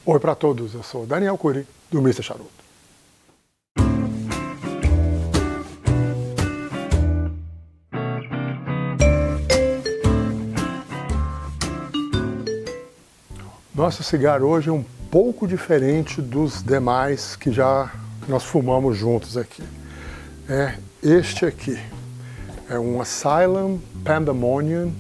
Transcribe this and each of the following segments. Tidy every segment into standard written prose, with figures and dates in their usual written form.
Oi para todos, eu sou Daniel Cury, do Mr. Charuto. Nosso cigarro hoje é um pouco diferente dos demais que nós fumamos juntos aqui. É este aqui, é um Asylum Pandemonium.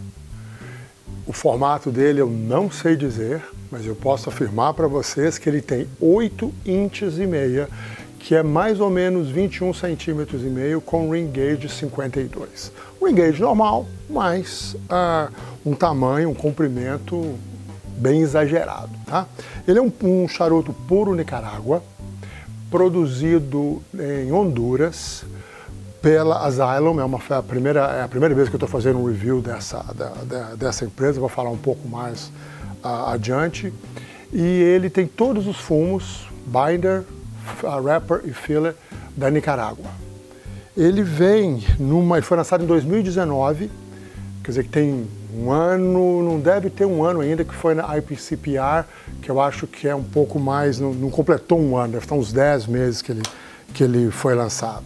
O formato dele eu não sei dizer, mas eu posso afirmar para vocês que ele tem 8,5 inches, que é mais ou menos 21,5 centímetros com ring gauge 52. Um ring gauge normal, mas um tamanho, um comprimento bem exagerado, tá? Ele é um charuto puro Nicarágua, produzido em Honduras pela Asylum. É a primeira vez que eu estou fazendo um review dessa empresa, vou falar um pouco mais adiante. E ele tem todos os fumos, binder, wrapper e filler da Nicarágua. Ele foi lançado em 2019, quer dizer que tem um ano, não deve ter um ano ainda, que foi na IPCPR, que eu acho que é um pouco mais, não completou um ano, deve estar uns 10 meses que ele foi lançado.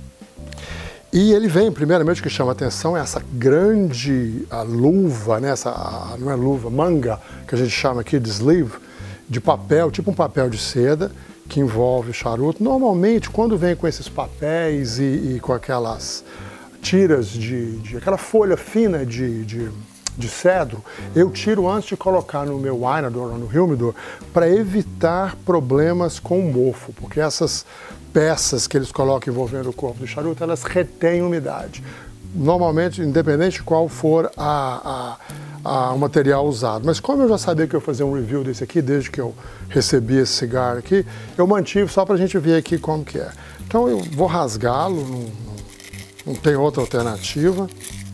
E ele primeiramente, o que chama a atenção é essa grande luva, né? Não é luva, manga, que a gente chama aqui de sleeve, de papel, tipo um papel de seda, que envolve o charuto. Normalmente, quando vem com esses papéis e com aquelas tiras aquela folha fina de cedro, eu tiro antes de colocar no meu Winador ou no Humidor para evitar problemas com o mofo, porque essas peças que eles colocam envolvendo o corpo do charuto, elas retêm umidade. Normalmente, independente de qual for o material usado. Mas como eu já sabia que eu ia fazer um review desse aqui, desde que eu recebi esse cigarro aqui, eu mantive só para a gente ver aqui como que é. Então eu vou rasgá-lo, não tem outra alternativa.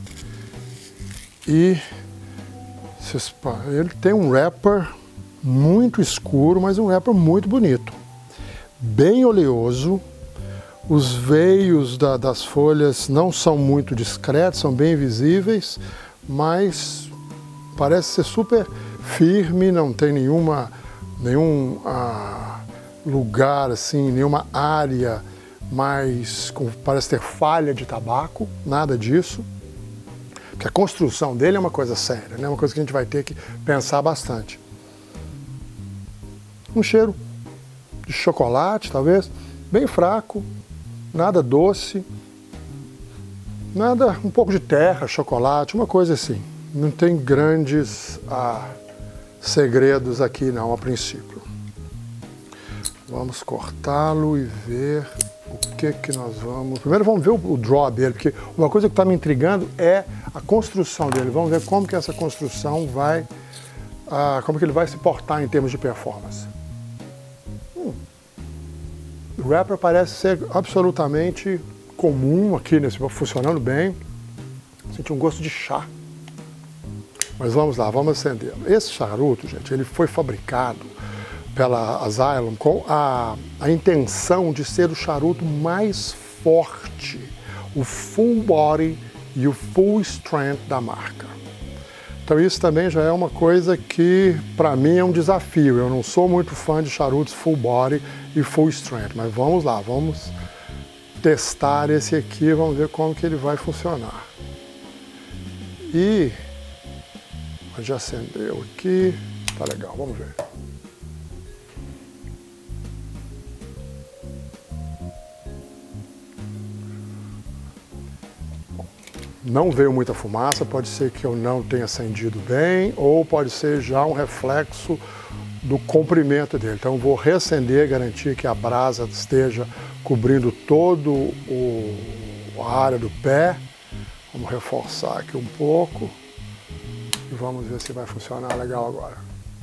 E ele tem um wrapper muito escuro, mas um wrapper muito bonito. Bem oleoso. Os veios das folhas não são muito discretos, são bem visíveis, mas parece ser super firme, não tem nenhum lugar, assim, nenhuma área parece ter falha de tabaco, nada disso. Porque a construção dele é uma coisa séria, né? Uma coisa que a gente vai ter que pensar bastante. Um cheiro de chocolate, talvez, bem fraco, nada doce, um pouco de terra, chocolate, uma coisa assim. Não tem grandes segredos aqui não, a princípio. Vamos cortá-lo e ver o que nós vamos... Primeiro vamos ver o draw dele, porque uma coisa que está me intrigando é a construção dele. Vamos ver como que essa construção como que ele vai se portar em termos de performance. O wrapper parece ser absolutamente comum aqui, funcionando bem. Senti um gosto de chá. Mas vamos lá, vamos acendê-lo. Esse charuto, gente, ele foi fabricado pela Asylum com a intenção de ser o charuto mais forte, o full body e o full strength da marca. Então isso também já é uma coisa que para mim é um desafio. Eu não sou muito fã de charutos full body e full strength, mas vamos lá, vamos testar esse aqui, vamos ver como que ele vai funcionar. E já acendeu aqui, tá legal, vamos ver. Não veio muita fumaça, pode ser que eu não tenha acendido bem, ou pode ser já um reflexo do comprimento dele. Então eu vou reacender, garantir que a brasa esteja cobrindo todo a área do pé. Vamos reforçar aqui um pouco e vamos ver se vai funcionar legal agora.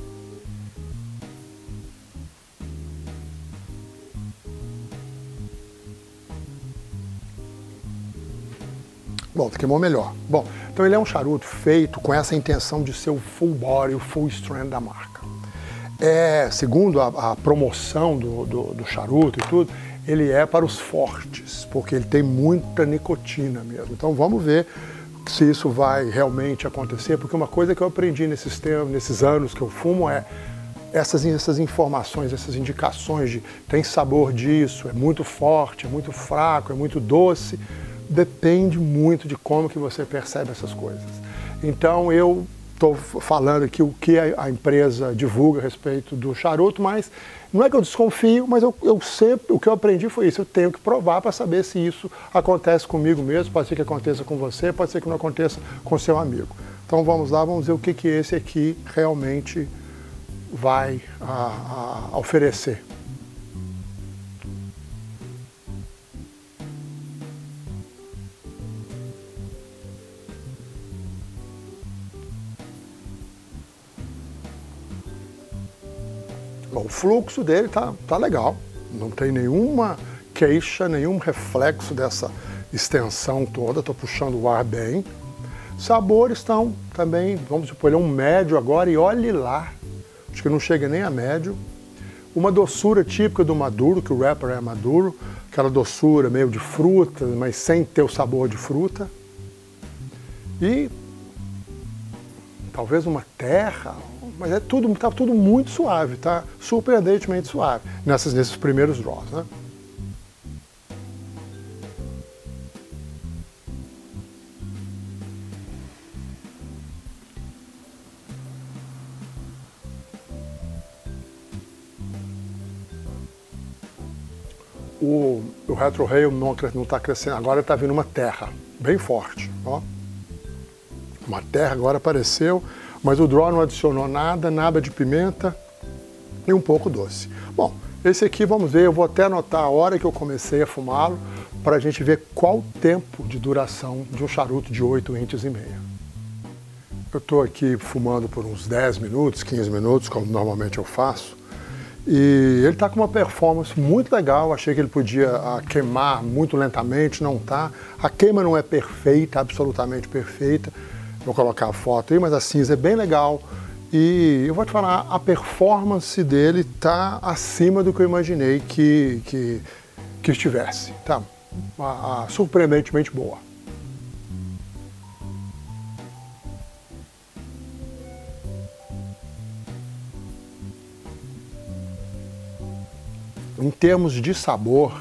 Bom, queimou melhor. Bom, então ele é um charuto feito com essa intenção de ser o full body, o full strength da marca. Segundo a promoção do charuto e tudo, ele é para os fortes, porque ele tem muita nicotina mesmo. Então vamos ver se isso vai realmente acontecer, porque uma coisa que eu aprendi nesses anos que eu fumo é essas informações, essas indicações de tem sabor disso, é muito forte, é muito fraco, é muito doce, depende muito de como que você percebe essas coisas. Então eu estou falando aqui o que a empresa divulga a respeito do charuto, mas não é que eu desconfio, mas eu sempre, o que eu aprendi foi isso, eu tenho que provar para saber se isso acontece comigo mesmo, pode ser que aconteça com você, pode ser que não aconteça com seu amigo. Então vamos lá, vamos ver o que esse aqui realmente vai oferecer. Bom, o fluxo dele tá legal, não tem nenhuma queixa, nenhum reflexo dessa extensão toda, estou puxando o ar bem. Sabores estão também, vamos supor, ele é um médio agora e olhe lá, acho que não chega nem a médio. Uma doçura típica do maduro, que o wrapper é maduro, aquela doçura meio de fruta, mas sem ter o sabor de fruta. E talvez uma terra, mas tá tudo muito suave, tá? Surpreendentemente suave, nesses primeiros draws, né? O retrohale não está crescendo, agora está vindo uma terra bem forte, ó. Uma terra agora apareceu, mas o draw não adicionou nada de pimenta e um pouco doce. Bom, esse aqui vamos ver, eu vou até anotar a hora que eu comecei a fumá-lo para a gente ver qual o tempo de duração de um charuto de 8 inches e meia. Eu estou aqui fumando por uns 10 minutos, 15 minutos, como normalmente eu faço. E ele está com uma performance muito legal, achei que ele podia queimar muito lentamente, não está. A queima não é perfeita, absolutamente perfeita. Vou colocar a foto aí, mas a cinza é bem legal. E eu vou te falar, a performance dele está acima do que eu imaginei que estivesse. Tá surpreendentemente boa. Em termos de sabor,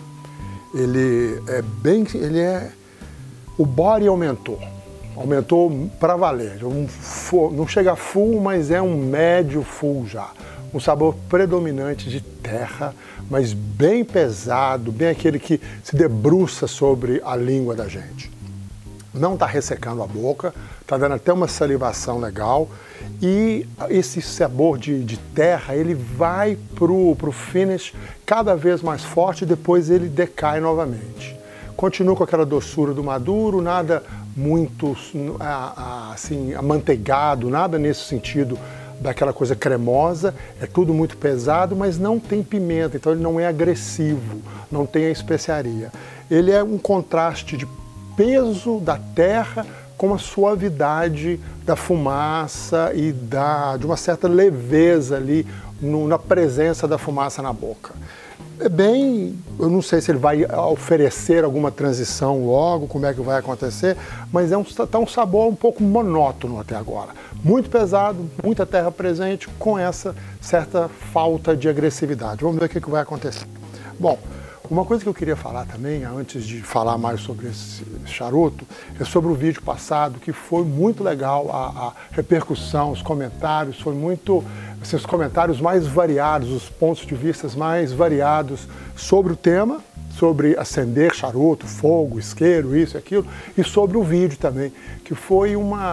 o body aumentou para valer. Não chega a full, mas é um médio full já. Um sabor predominante de terra, mas bem pesado, bem aquele que se debruça sobre a língua da gente. Não está ressecando a boca, está dando até uma salivação legal. E esse sabor de terra, ele vai pro finish cada vez mais forte e depois ele decai novamente. Continua com aquela doçura do maduro, nada muito assim amanteigado, nada nesse sentido daquela coisa cremosa, é tudo muito pesado, mas não tem pimenta, então ele não é agressivo, não tem a especiaria. Ele é um contraste de peso da terra com a suavidade da fumaça e de uma certa leveza ali na presença da fumaça na boca. É bem, eu não sei se ele vai oferecer alguma transição logo, como é que vai acontecer, mas tá um sabor um pouco monótono até agora. Muito pesado, muita terra presente, com essa certa falta de agressividade. Vamos ver o que vai acontecer. Bom, uma coisa que eu queria falar também, antes de falar mais sobre esse charuto, é sobre o vídeo passado, que foi muito legal, a repercussão, os comentários, foi muito, assim, os comentários mais variados, os pontos de vista mais variados sobre o tema, sobre acender charuto, fogo, isqueiro, isso e aquilo, e sobre o vídeo também, que foi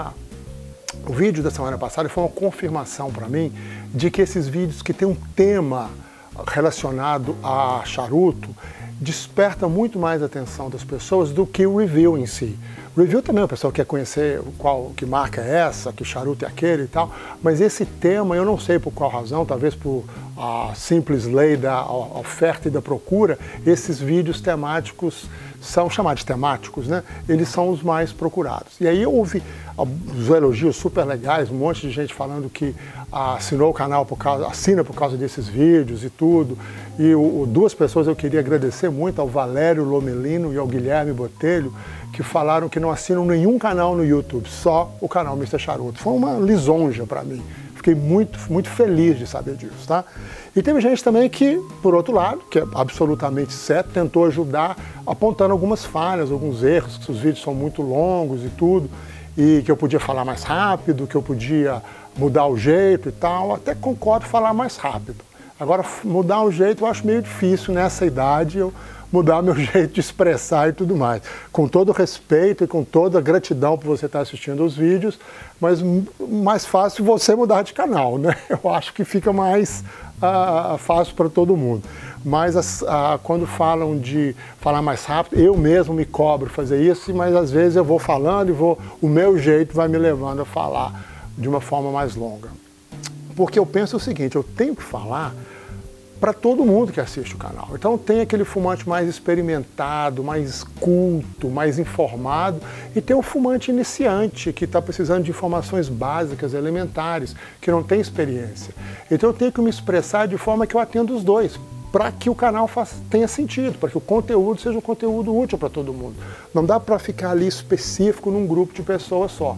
o vídeo da semana passada foi uma confirmação para mim de que esses vídeos que tem um tema relacionado a charuto desperta muito mais a atenção das pessoas do que o review em si. O review também o pessoal quer conhecer que marca é essa, que charuto é aquele e tal, mas esse tema eu não sei por qual razão, talvez por a simples lei da oferta e da procura, esses vídeos temáticos são chamados temáticos, né? Eles são os mais procurados. E aí houve os elogios super legais, um monte de gente falando que assinou o canal assina por causa desses vídeos e tudo. E duas pessoas eu queria agradecer muito, ao Valério Lomelino e ao Guilherme Botelho, que falaram que não assinam nenhum canal no YouTube, só o canal Mr. Charuto. Foi uma lisonja para mim. fiquei muito feliz de saber disso, tá? E teve gente também que, por outro lado, que é absolutamente certo, tentou ajudar apontando algumas falhas, alguns erros, que os vídeos são muito longos e tudo, e que eu podia falar mais rápido, que eu podia mudar o jeito e tal. Até concordo falar mais rápido. Agora, mudar o jeito eu acho meio difícil nessa idade, eu mudar meu jeito de expressar e tudo mais. Com todo respeito e com toda gratidão por você estar assistindo os vídeos, mas mais fácil você mudar de canal, né? Eu acho que fica mais fácil para todo mundo. Mas quando falam de falar mais rápido, eu mesmo me cobro fazer isso, mas às vezes eu vou falando e o meu jeito vai me levando a falar de uma forma mais longa. Porque eu penso o seguinte, eu tenho que falar para todo mundo que assiste o canal. Então tem aquele fumante mais experimentado, mais culto, mais informado, e tem o fumante iniciante, que está precisando de informações básicas, elementares, que não tem experiência. Então eu tenho que me expressar de forma que eu atenda os dois, para que o canal tenha sentido, para que o conteúdo seja um conteúdo útil para todo mundo. Não dá para ficar ali específico num grupo de pessoas só.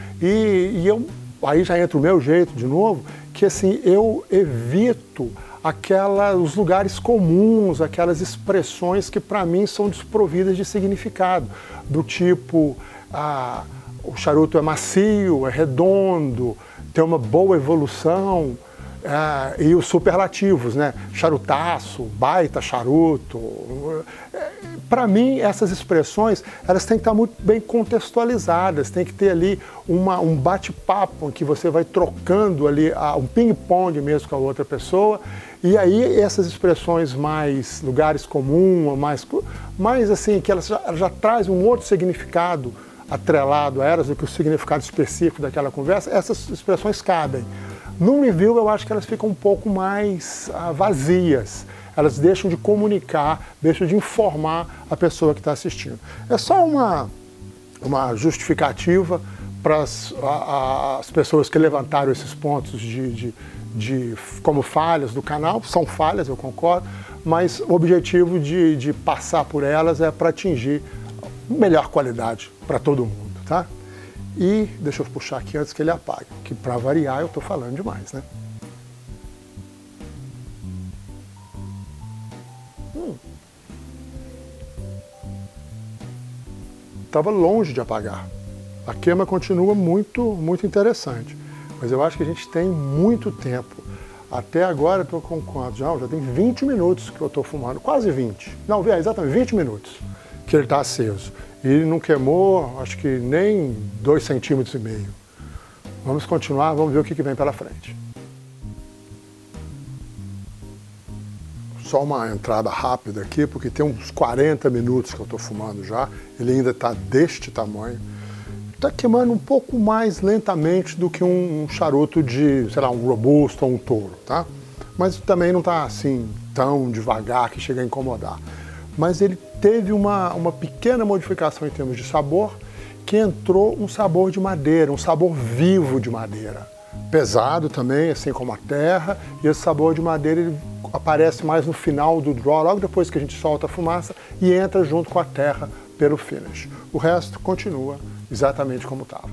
Aí já entra o meu jeito de novo, que assim, eu evito os lugares comuns, aquelas expressões que para mim são desprovidas de significado, do tipo, o charuto é macio, é redondo, tem uma boa evolução, e os superlativos, né? Charutaço, baita charuto. Para mim, essas expressões, elas têm que estar muito bem contextualizadas, tem que ter ali um bate-papo em que você vai trocando ali, um ping-pong mesmo com a outra pessoa, e aí essas expressões mais lugares comuns, mais assim, que elas já trazem um outro significado atrelado a elas do que o significado específico daquela conversa, essas expressões cabem. No review eu acho que elas ficam um pouco mais vazias, elas deixam de comunicar, deixam de informar a pessoa que está assistindo. É só uma justificativa para as pessoas que levantaram esses pontos como falhas do canal, são falhas, eu concordo, mas o objetivo de passar por elas é para atingir melhor qualidade para todo mundo, tá? E deixa eu puxar aqui antes que ele apague, que para variar eu estou falando demais, né? Estava longe de apagar. A queima continua muito interessante, mas eu acho que a gente tem muito tempo. Até agora eu estou com quanto? Já tem 20 minutos que eu estou fumando, quase 20. Não, exatamente 20 minutos que ele está aceso. E ele não queimou, acho que nem 2,5 centímetros. Vamos continuar, vamos ver o que vem pela frente. Só uma entrada rápida aqui, porque tem uns 40 minutos que eu estou fumando já. Ele ainda está deste tamanho. Está queimando um pouco mais lentamente do que um charuto de, sei lá, um robusto ou um touro, tá? Mas também não está assim tão devagar que chega a incomodar. Mas ele teve uma pequena modificação em termos de sabor, que entrou um sabor de madeira, um sabor vivo de madeira. Pesado também, assim como a terra, e esse sabor de madeira ele aparece mais no final do draw, logo depois que a gente solta a fumaça, e entra junto com a terra pelo finish. O resto continua exatamente como estava.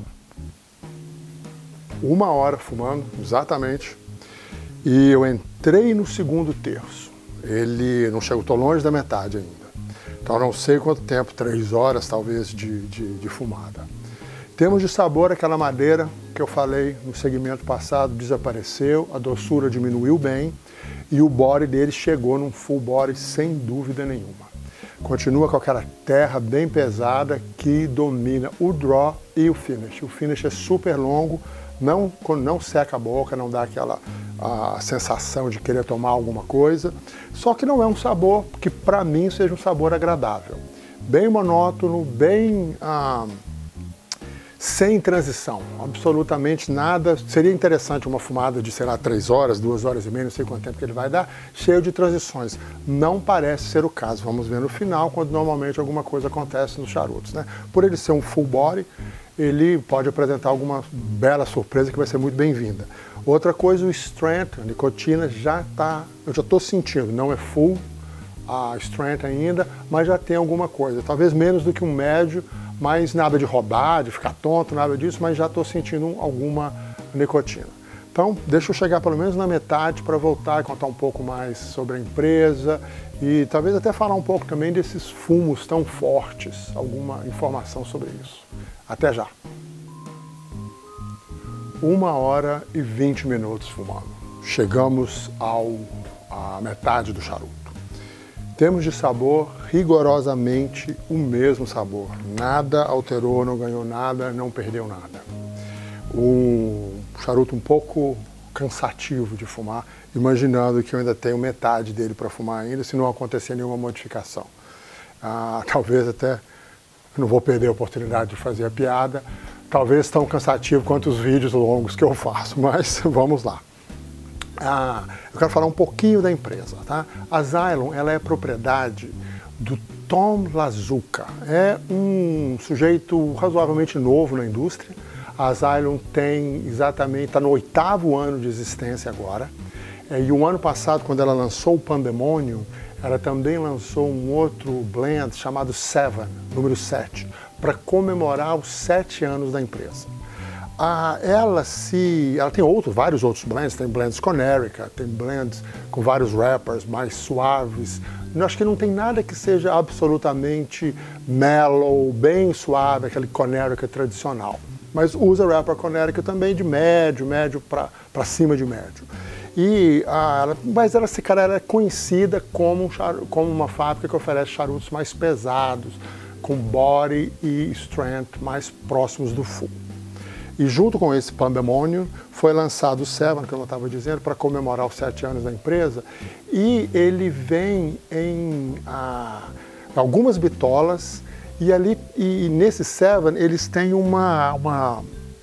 1 hora fumando, exatamente, e eu entrei no segundo terço. Ele não chegou, estou longe da metade ainda. Então não sei quanto tempo, 3 horas talvez de fumada. Em termos de sabor, aquela madeira que eu falei no segmento passado desapareceu, a doçura diminuiu bem e o body dele chegou num full body sem dúvida nenhuma. Continua com aquela terra bem pesada que domina o draw e o finish. O finish é super longo, não seca a boca, não dá aquela sensação de querer tomar alguma coisa, só que não é um sabor que para mim seja um sabor agradável. Bem monótono, bem sem transição, absolutamente nada. Seria interessante uma fumada de, sei lá, 3 horas, 2 horas e meia, não sei quanto tempo que ele vai dar, cheio de transições. Não parece ser o caso. Vamos ver no final, quando normalmente alguma coisa acontece nos charutos, né? Por ele ser um full body, ele pode apresentar alguma bela surpresa que vai ser muito bem-vinda. Outra coisa, o strength, a nicotina eu já estou sentindo, não é full a strength ainda, mas já tem alguma coisa, talvez menos do que um médio, mas nada de rodar, de ficar tonto, nada disso, mas já estou sentindo alguma nicotina. Então, deixa eu chegar pelo menos na metade para voltar e contar um pouco mais sobre a empresa e talvez até falar um pouco também desses fumos tão fortes, alguma informação sobre isso. Até já! 1h20 fumando. Chegamos à metade do charuto. Temos de sabor rigorosamente o mesmo sabor. Nada alterou, não ganhou nada, não perdeu nada. Um charuto um pouco cansativo de fumar, imaginando que eu ainda tenho metade dele para fumar ainda, se não acontecer nenhuma modificação. Talvez até, não vou perder a oportunidade de fazer a piada, talvez tão cansativo quanto os vídeos longos que eu faço, mas vamos lá. Eu quero falar um pouquinho da empresa, tá? A Zylon, ela é propriedade do Tom Lazuka. É um sujeito razoavelmente novo na indústria. A Zylon está no 8º ano de existência agora. E o ano passado, quando ela lançou o Pandemonium, ela também lançou um outro blend chamado Seven, número 7, para comemorar os 7 anos da empresa. Ela tem vários outros blends, tem blends com Erica, tem blends com vários wrappers mais suaves. Eu acho que não tem nada que seja absolutamente mellow, bem suave, aquele Conerica tradicional. Mas usa wrapper Conerica também de médio para cima de médio. Mas ela é conhecida como uma fábrica que oferece charutos mais pesados, com body e strength mais próximos do full. E junto com esse Pandemonium foi lançado o Seven, que eu estava dizendo, para comemorar os 7 anos da empresa. E ele vem em algumas bitolas e nesse Seven eles têm uma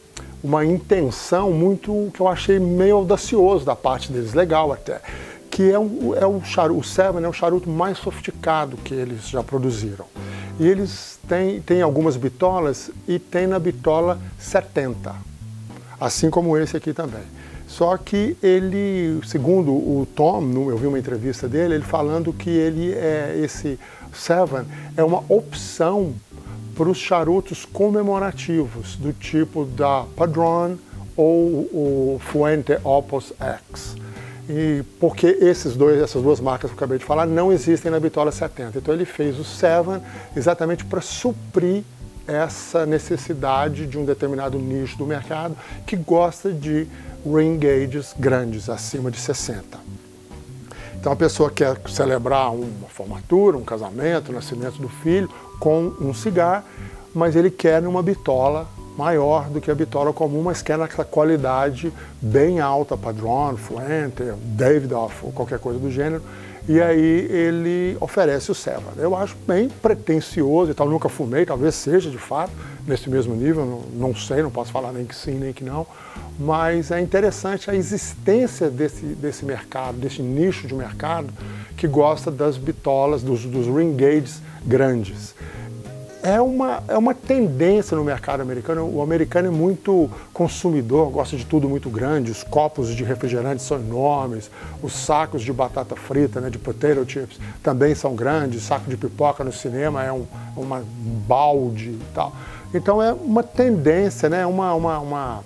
intenção muito que eu achei meio audacioso da parte deles, legal até, que o Seven é o charuto mais sofisticado que eles já produziram. E eles têm algumas bitolas e tem na bitola 70, assim como esse aqui também. Só que ele, segundo o Tom, eu vi uma entrevista dele, ele falando que esse Seven é uma opção para os charutos comemorativos, do tipo da Padron ou o Fuente Opus X. Porque essas duas marcas que eu acabei de falar não existem na bitola 70. Então ele fez o Seven exatamente para suprir essa necessidade de um determinado nicho do mercado que gosta de ring gauges grandes, acima de 60. Então a pessoa quer celebrar uma formatura, um casamento, o nascimento do filho com um cigarro, mas ele quer uma bitola maior do que a bitola comum, mas quer naquela qualidade bem alta, Padron, Fuente, Davidoff ou qualquer coisa do gênero, e aí ele oferece o Seven. Eu acho bem pretensioso e tal, nunca fumei, talvez seja de fato nesse mesmo nível, não sei, não posso falar nem que sim, nem que não, mas é interessante a existência desse mercado, desse nicho de mercado que gosta das bitolas, dos ring gauges grandes. É uma tendência no mercado americano. O americano é muito consumidor, gosta de tudo muito grande. Os copos de refrigerante são enormes, os sacos de batata frita, né, de potato chips, também são grandes. O saco de pipoca no cinema é um balde e tal. Então é uma tendência, né, uma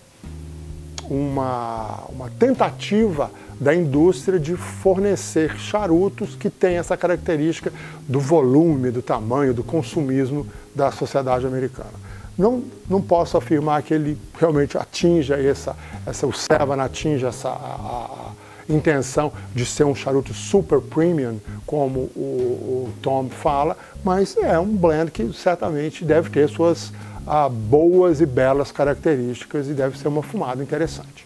tentativa da indústria de fornecer charutos que têm essa característica do volume, do tamanho, do consumismo da sociedade americana. Não posso afirmar que ele realmente atinja o Seven atinja a intenção de ser um charuto super premium, como o Tom fala, mas é um blend que certamente deve ter suas boas e belas características e deve ser uma fumada interessante.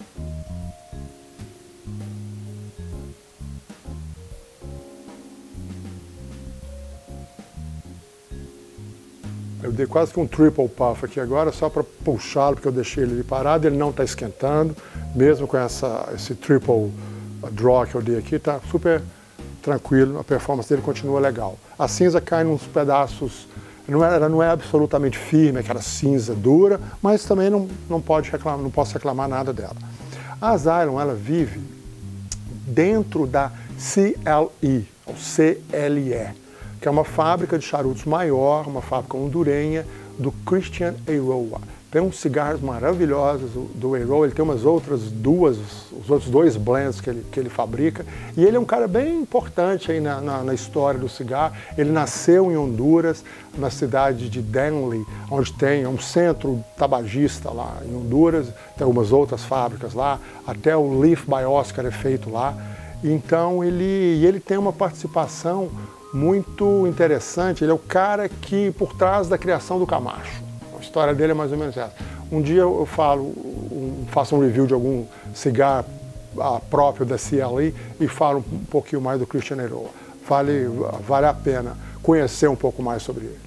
Eu dei quase que um triple puff aqui agora, só para puxá-lo, porque eu deixei ele parado, ele não está esquentando, mesmo com esse triple draw que eu dei aqui, está super tranquilo, a performance dele continua legal. A cinza cai nos pedaços, ela não é absolutamente firme, aquela cinza dura, mas também não posso reclamar nada dela. A Zylon, ela vive dentro da CLE, ou CLE, que é uma fábrica de charutos maior, uma fábrica hondurenha do Christian Eiroa, Tem uns cigarros maravilhosos do A-Roll, ele tem umas outras duas, os outros dois blends que ele fabrica. E ele é um cara bem importante aí na história do cigarro. Ele nasceu em Honduras, na cidade de Denley, onde tem um centro tabagista lá em Honduras, tem algumas outras fábricas lá, até o Leaf by Oscar é feito lá. Então ele tem uma participação muito interessante, ele é o cara que, por trás da criação do Camacho. A história dele é mais ou menos essa. Um dia eu faço um review de algum cigarro próprio da CLE e falo um pouquinho mais do Christian A-Roll. Vale a pena conhecer um pouco mais sobre ele.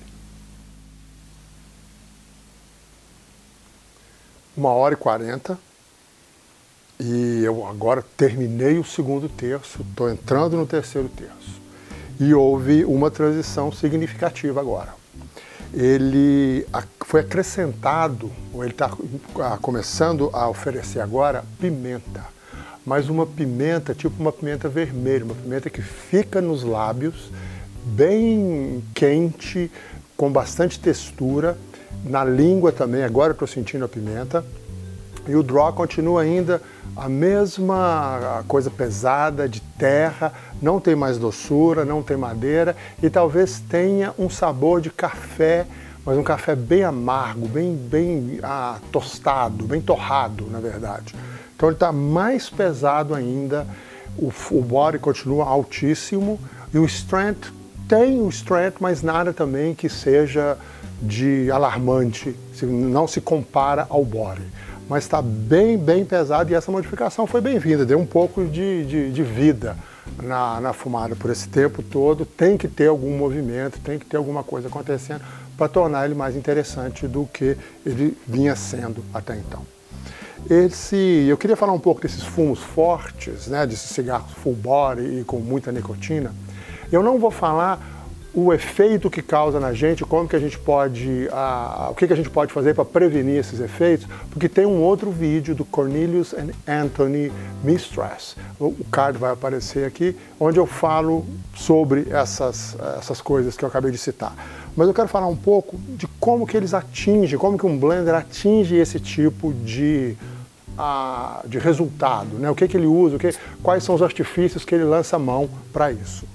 1h40 e eu agora terminei o segundo terço, estou entrando no terceiro terço. E houve uma transição significativa agora. Ele foi acrescentado, ou ele está começando a oferecer agora, pimenta. Mas uma pimenta, tipo uma pimenta vermelha, uma pimenta que fica nos lábios, bem quente, com bastante textura, na língua também, agora estou sentindo a pimenta. E o draw continua ainda a mesma coisa pesada, de terra, não tem mais doçura, não tem madeira e talvez tenha um sabor de café, mas um café bem amargo, bem tostado, bem torrado, na verdade. Então ele está mais pesado ainda, o body continua altíssimo e o strength tem o strength, mas nada também que seja de alarmante, não se compara ao body. Mas está bem pesado e essa modificação foi bem-vinda, deu um pouco de vida na fumada por esse tempo todo. Tem que ter algum movimento, tem que ter alguma coisa acontecendo para tornar ele mais interessante do que ele vinha sendo até então. Eu queria falar um pouco desses fumos fortes, né, desses cigarros full body e com muita nicotina. Eu não vou falar o efeito que causa na gente, como que a gente pode, o que a gente pode fazer para prevenir esses efeitos, porque tem um outro vídeo do Cornelius and Anthony Mistress, o card vai aparecer aqui, onde eu falo sobre essas coisas que eu acabei de citar. Mas eu quero falar um pouco de como que eles atingem, como que um blender atinge esse tipo de resultado, né? O que ele usa, quais são os artifícios que ele lança a mão para isso.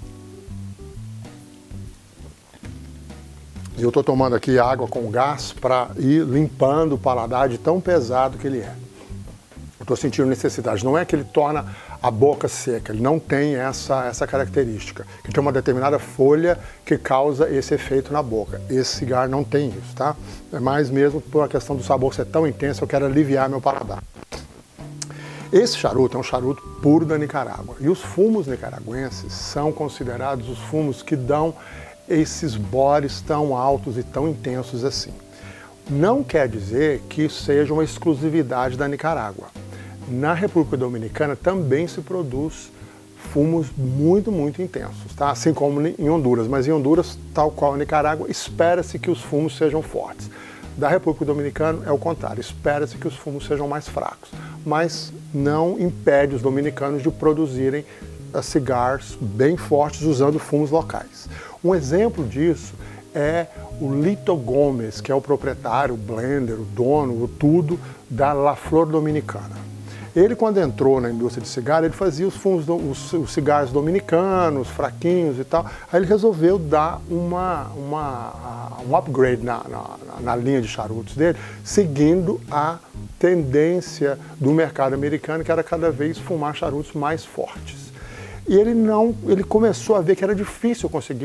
Eu estou tomando aqui água com gás para ir limpando o paladar de tão pesado que ele é. Eu estou sentindo necessidade. Não é que ele torna a boca seca, ele não tem essa característica. Que tem uma determinada folha que causa esse efeito na boca. Esse cigarro não tem isso, tá? É mais mesmo por a questão do sabor ser tão intenso, eu quero aliviar meu paladar. Esse charuto é um charuto puro da Nicarágua. E os fumos nicaragüenses são considerados os fumos que dão esses bodies tão altos e tão intensos assim. Não quer dizer que isso seja uma exclusividade da Nicarágua. Na República Dominicana também se produz fumos muito intensos, tá? Assim como em Honduras, mas em Honduras, tal qual a Nicarágua, espera-se que os fumos sejam fortes. Da República Dominicana é o contrário, espera-se que os fumos sejam mais fracos, mas não impede os dominicanos de produzirem cigarros bem fortes usando fumos locais. Um exemplo disso é o Lito Gomes, que é o proprietário, o blender, o dono, o tudo da La Flor Dominicana. Ele, quando entrou na indústria de cigarro, ele fazia os fumos, os cigarros dominicanos, fraquinhos e tal. Aí ele resolveu dar um upgrade na linha de charutos dele, seguindo a tendência do mercado americano, que era cada vez fumar charutos mais fortes. E ele começou a ver que era difícil conseguir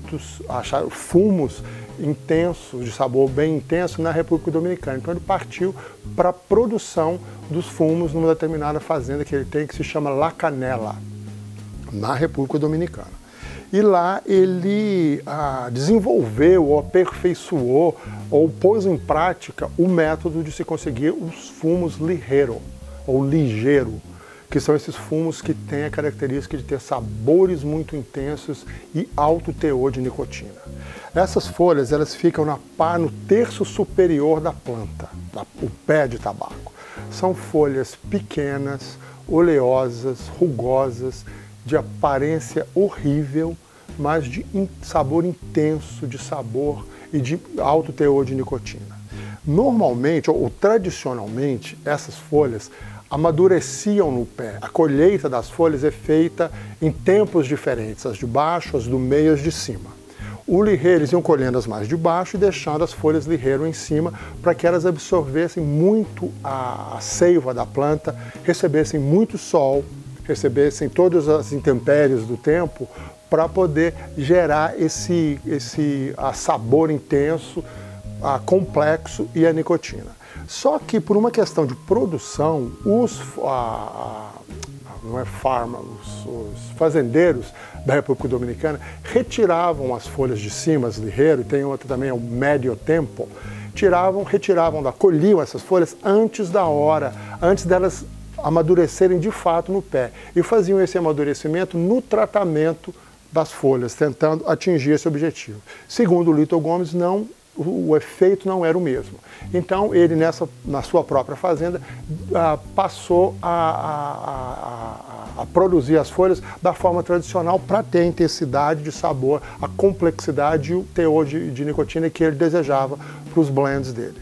fumos intensos, de sabor bem intenso na República Dominicana. Então ele partiu para a produção dos fumos numa determinada fazenda que ele tem, que se chama La Canela, na República Dominicana. E lá ele desenvolveu, ou aperfeiçoou, ou pôs em prática o método de se conseguir os fumos ligeiro, ou ligeiro, que são esses fumos que têm a característica de ter sabores muito intensos e alto teor de nicotina. Essas folhas, elas ficam no terço superior da planta, o pé de tabaco. São folhas pequenas, oleosas, rugosas, de aparência horrível, mas de sabor intenso, de sabor e de alto teor de nicotina. Normalmente, ou tradicionalmente, essas folhas amadureciam no pé. A colheita das folhas é feita em tempos diferentes, as de baixo, as do meio e as de cima. O lirreiro, eles iam colhendo as mais de baixo e deixando as folhas lirreiro em cima para que elas absorvessem muito a seiva da planta, recebessem muito sol, recebessem todas as intempéries do tempo para poder gerar esse sabor intenso, complexo e a nicotina. Só que por uma questão de produção, os fazendeiros da República Dominicana retiravam as folhas de cima, as lirreiro, e tem outra também, o médio tempo, colhiam essas folhas antes da hora, antes delas amadurecerem de fato no pé. E faziam esse amadurecimento no tratamento das folhas, tentando atingir esse objetivo. Segundo o Lito Gomes, o efeito não era o mesmo. Então ele, na sua própria fazenda, passou a produzir as folhas da forma tradicional para ter a intensidade de sabor, a complexidade e o teor de nicotina que ele desejava para os blends dele.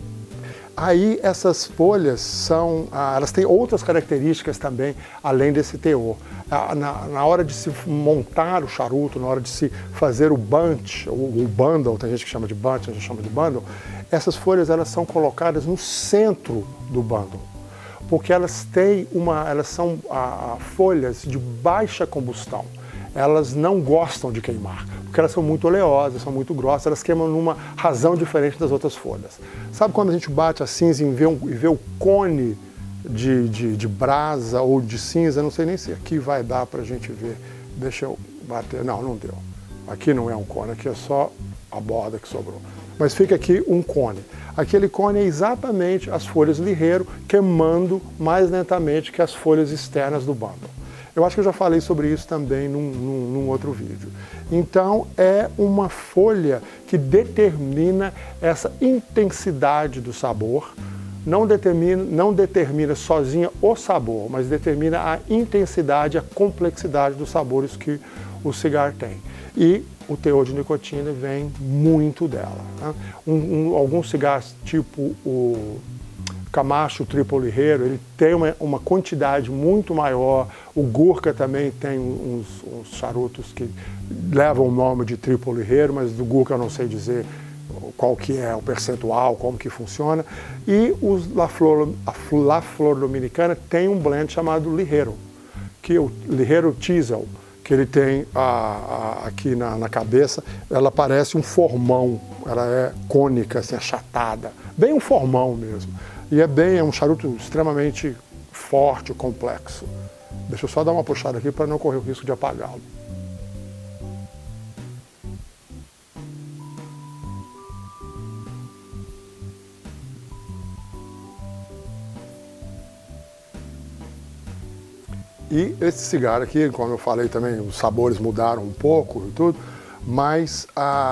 Aí essas folhas elas têm outras características também, além desse teor. Na hora de se montar o charuto, na hora de se fazer o bunch, o bundle, tem gente que chama de bunch, a gente chama de bundle, essas folhas elas são colocadas no centro do bundle, porque elas são folhas de baixa combustão. Elas não gostam de queimar, porque elas são muito oleosas, são muito grossas, elas queimam numa razão diferente das outras folhas. Sabe quando a gente bate a cinza e vê o cone de brasa ou de cinza? Não sei nem se aqui vai dar pra gente ver. Deixa eu bater. Não deu. Aqui não é um cone, aqui é só a borda que sobrou. Mas fica aqui um cone. Aquele cone é exatamente as folhas lirreiro queimando mais lentamente que as folhas externas do bundle. Eu acho que eu já falei sobre isso também num outro vídeo. Então, é uma folha que determina essa intensidade do sabor, não determina sozinha o sabor, mas determina a intensidade, a complexidade dos sabores que o cigarro tem. E o teor de nicotina vem muito dela, né? Alguns cigarros, tipo o Camacho Triplo Lirreiro, ele tem uma quantidade muito maior. O Gurkha também tem uns charutos que levam o nome de Triplo Lirreiro, mas do Gurkha eu não sei dizer qual que é o percentual, como que funciona. E a La Flor Dominicana tem um blend chamado Lirreiro, que é o Lirreiro Teasel, que ele tem aqui na cabeça. Ela parece um formão, ela é cônica, assim, achatada, bem um formão mesmo. E é um charuto extremamente forte, complexo. Deixa eu só dar uma puxada aqui para não correr o risco de apagá-lo. E esse cigarro aqui, como eu falei também, os sabores mudaram um pouco e tudo, mas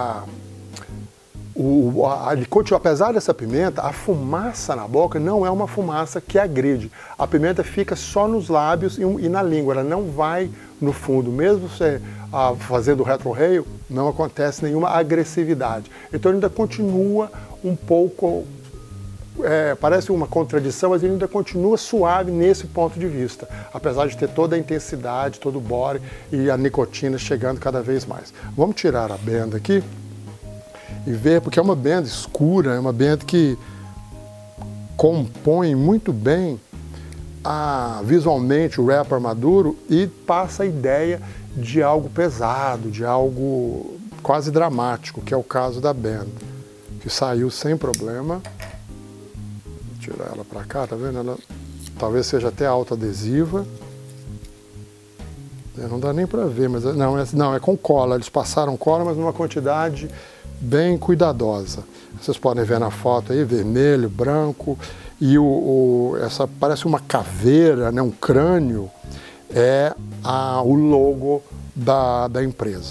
apesar dessa pimenta, a fumaça na boca não é uma fumaça que agride. A pimenta fica só nos lábios e na língua, ela não vai no fundo. Mesmo você fazendo o retroreio, não acontece nenhuma agressividade. Então ele ainda continua um pouco, parece uma contradição, mas ele ainda continua suave nesse ponto de vista, apesar de ter toda a intensidade, todo o body e a nicotina chegando cada vez mais. Vamos tirar a benda aqui e ver, porque é uma benda escura, é uma benda que compõe muito bem visualmente o wrapper maduro e passa a ideia de algo pesado, de algo quase dramático, que é o caso da benda, que saiu sem problema. Vou tirar ela para cá, tá vendo? Ela talvez seja até autoadesiva. Não dá nem para ver, mas não, é com cola. Eles passaram cola, mas numa quantidade bem cuidadosa. Vocês podem ver na foto aí, vermelho, branco, e essa parece uma caveira, né, um crânio, é o logo da empresa.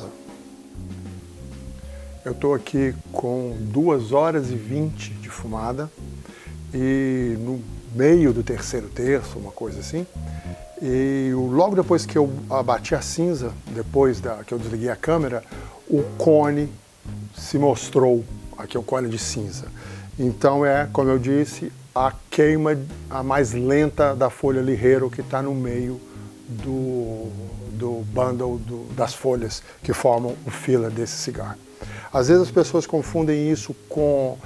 Eu estou aqui com 2 horas e 20 de fumada, e no meio do terceiro terço, uma coisa assim, e logo depois que eu abati a cinza, depois que eu desliguei a câmera, o cone se mostrou, aqui é o cone de cinza. Então como eu disse, a queima a mais lenta da folha lirreiro que está no meio do bundle das folhas que formam o filler desse cigarro. Às vezes as pessoas confundem isso com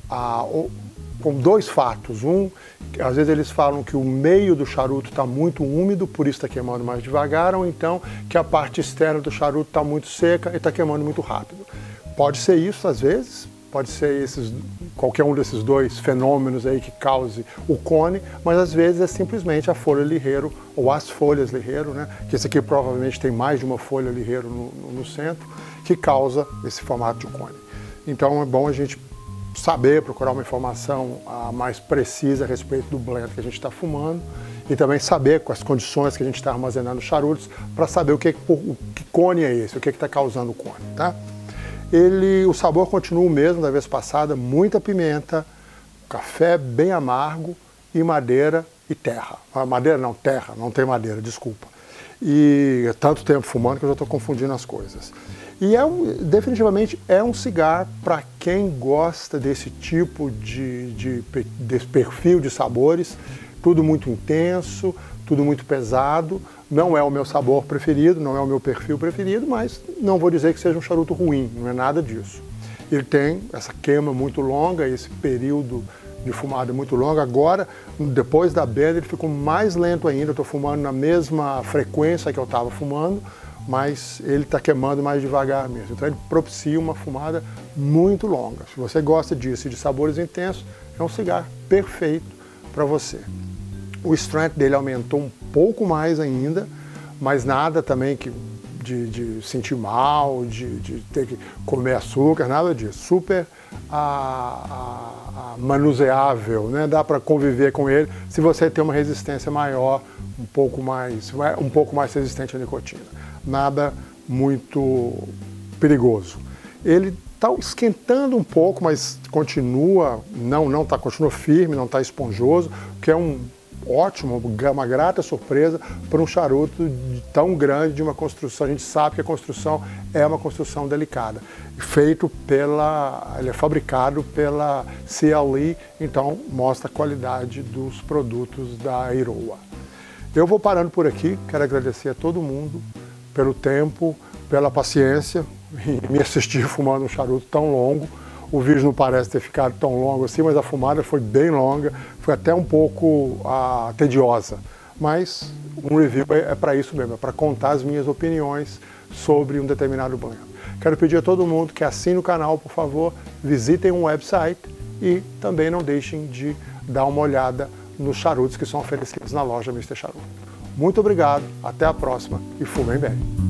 dois fatos. Às vezes eles falam que o meio do charuto está muito úmido, por isso está queimando mais devagar, ou então que a parte externa do charuto está muito seca e está queimando muito rápido. Pode ser isso às vezes, pode ser qualquer um desses dois fenômenos aí que cause o cone, mas às vezes é simplesmente a folha lirreiro ou as folhas lirreiro, né? Que esse aqui provavelmente tem mais de uma folha lirreiro no centro, que causa esse formato de cone. Então é bom a gente saber, procurar uma informação mais precisa a respeito do blend que a gente está fumando e também saber com as condições que a gente está armazenando os charutos para saber o que cone é esse, o que está causando o cone, tá? O sabor continua o mesmo da vez passada, muita pimenta, café bem amargo e madeira e terra. Madeira não, terra, não tem madeira, desculpa. E tanto tempo fumando que eu já estou confundindo as coisas. E definitivamente é um cigarro para quem gosta desse tipo desse perfil de sabores, tudo muito intenso, tudo muito pesado. Não é o meu sabor preferido, não é o meu perfil preferido, mas não vou dizer que seja um charuto ruim, não é nada disso. Ele tem essa queima muito longa, esse período de fumada muito longo. Agora, depois da benda, ele ficou mais lento ainda. Eu estou fumando na mesma frequência que eu estava fumando, mas ele está queimando mais devagar mesmo. Então ele propicia uma fumada muito longa. Se você gosta disso e de sabores intensos, é um cigarro perfeito para você. O strength dele aumentou um pouco mais ainda, mas nada também de sentir mal, de ter que comer açúcar, nada disso. Super manuseável, né? Dá para conviver com ele se você tem uma resistência maior, um pouco mais resistente à nicotina. Nada muito perigoso. Ele está esquentando um pouco, mas continua firme, não está esponjoso, que é uma grata surpresa para um charuto tão grande de uma construção. A gente sabe que a construção é uma construção delicada. Ele é fabricado pela CLE, então mostra a qualidade dos produtos da Eiroa. Eu vou parando por aqui, quero agradecer a todo mundo pelo tempo, pela paciência em me assistir fumando um charuto tão longo. O vídeo não parece ter ficado tão longo assim, mas a fumada foi bem longa, foi até um pouco tediosa. Mas um review é para isso mesmo, é para contar as minhas opiniões sobre um determinado blend. Quero pedir a todo mundo que assine o canal, por favor, visitem o website e também não deixem de dar uma olhada nos charutos que são oferecidos na loja Mr. Charuto. Muito obrigado, até a próxima e fumem bem!